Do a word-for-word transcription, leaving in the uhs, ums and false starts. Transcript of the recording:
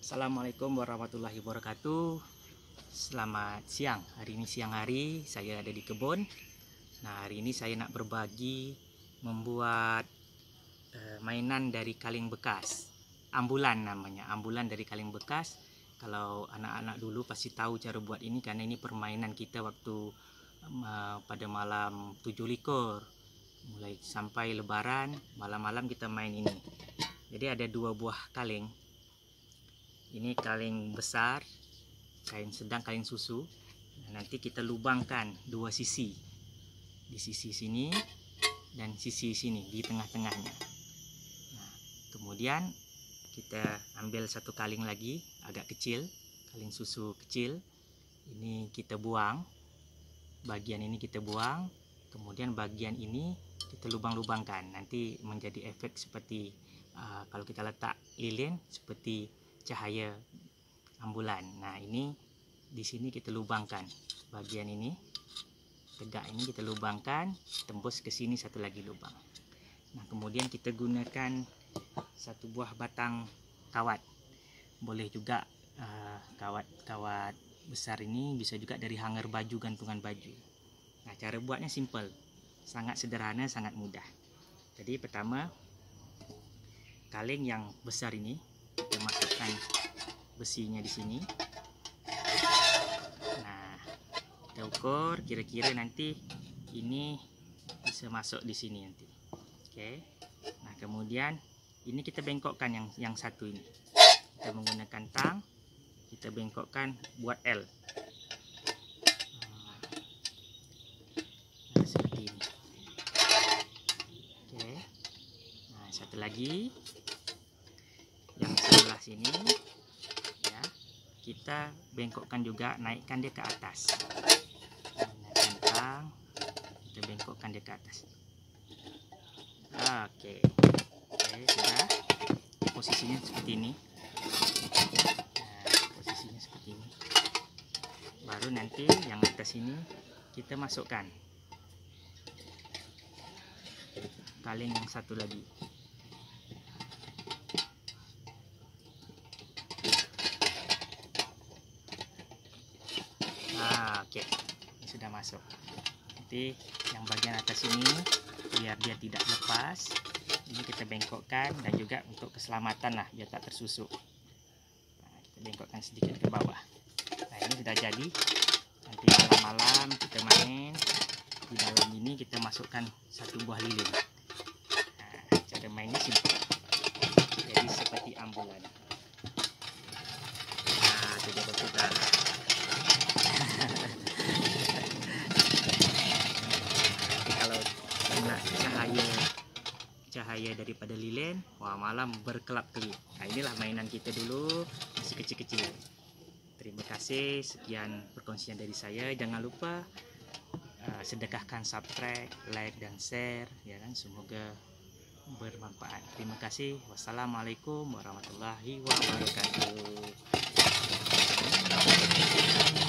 Assalamualaikum warahmatullahi wabarakatuh. Selamat siang. Hari ini siang hari saya ada di kebun. Nah, hari ini saya nak berbagi membuat uh, mainan dari kaleng bekas. Ambulan namanya, ambulan dari kaleng bekas. Kalau anak-anak dulu pasti tahu cara buat ini karena ini permainan kita waktu uh, pada malam tujuh likur. Mulai sampai lebaran, malam-malam kita main ini. Jadi ada dua buah kaleng. Ini kaleng besar, kaleng sedang, kaleng susu. Nah, nanti kita lubangkan dua sisi, di sisi sini dan sisi sini di tengah-tengahnya. Nah, kemudian kita ambil satu kaleng lagi agak kecil, kaleng susu kecil. Ini kita buang, bagian ini kita buang, kemudian bagian ini kita lubang-lubangkan. Nanti menjadi efek seperti uh, kalau kita letak lilin seperti cahaya ambulan. Nah, ini di sini kita lubangkan bagian ini, tegak ini kita lubangkan, tembus ke sini satu lagi lubang. Nah, kemudian kita gunakan satu buah batang kawat. Boleh juga kawat-kawat uh, besar ini bisa juga dari hanger baju, gantungan baju. Nah, cara buatnya simple, sangat sederhana, sangat mudah. Jadi pertama, kaleng yang besar ini kita masukkan besinya di sini. Nah, kita ukur kira-kira nanti ini bisa masuk di sini nanti. Oke. Nah, kemudian ini kita bengkokkan yang yang satu ini. Kita menggunakan tang, kita bengkokkan buat L. Nah, seperti ini. Oke. Nah, satu lagi yang sebelah sini ya, kita bengkokkan juga, naikkan dia ke atas. Naikkan tang, kita bengkokkan dia ke atas. Oke, oke, sudah. Posisinya seperti ini. Nah, posisinya seperti ini. Baru nanti yang atas ini kita masukkan kaleng yang satu lagi. Nah, oke, ini sudah masuk. Nanti yang bagian atas ini biar dia tidak lepas, ini kita bengkokkan, dan juga untuk keselamatan lah biar tak tersusuk. Nah, kita bengkokkan sedikit ke bawah. Nah, ini sudah jadi. Nanti malam-malam kita main di dalam ini, kita masukkan satu buah lilin. Nah, cara mainnya simpel. Jadi seperti ambulan. Nah, itu dia berputar. Kalau kena cahaya cahaya daripada lilin, wah, malam berkelap-kelip. Nah, inilah mainan kita dulu masih kecil-kecil. Terima kasih, sekian perkongsian dari saya. Jangan lupa uh, sedekahkan subscribe, like dan share ya kan, semoga bermanfaat. Terima kasih. Wassalamualaikum warahmatullahi wabarakatuh.